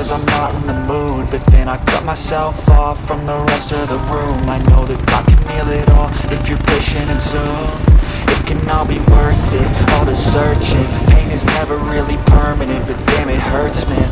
cause I'm not in the mood. But then I cut myself off from the rest of the room. I know that God can heal it all if you're patient and soon it can all be worth it, all the searching. Pain is never really permanent, but damn it hurts man.